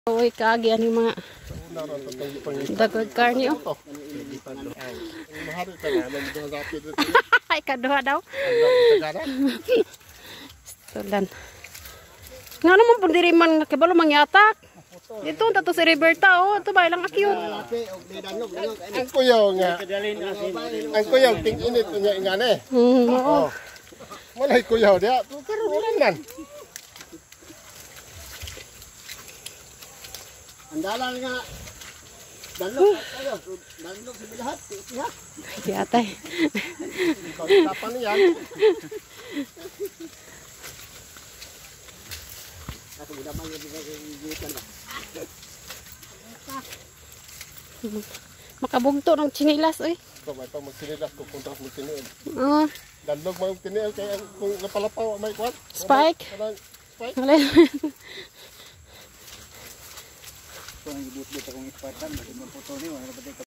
Uy, kaagyan yung mga dagod karni oh. Ay, kaduha daw. Tulan. Nga naman po diri man kibalo mangyatak. Ito tato si Roberta oh, ito ba ilang akyut. Ang kuyaw nga. Ang kuyaw ting init nya ingane. Oo. Walay kuyaw dia, pero ulan man. Andalan nga. Danlog kayo, danlog sa lahat, siya. Si atay. Kapan yan. Ako gidamay yung ba. Makabugto ng chinilas oy. So may pang magsinilas ko punta mo tiniil. Oh, Danlog mo tiniil kay kung napalapaw may kwan. spike. Spike. Kung ibut-but akong ispatan, bakit mo photo niyo,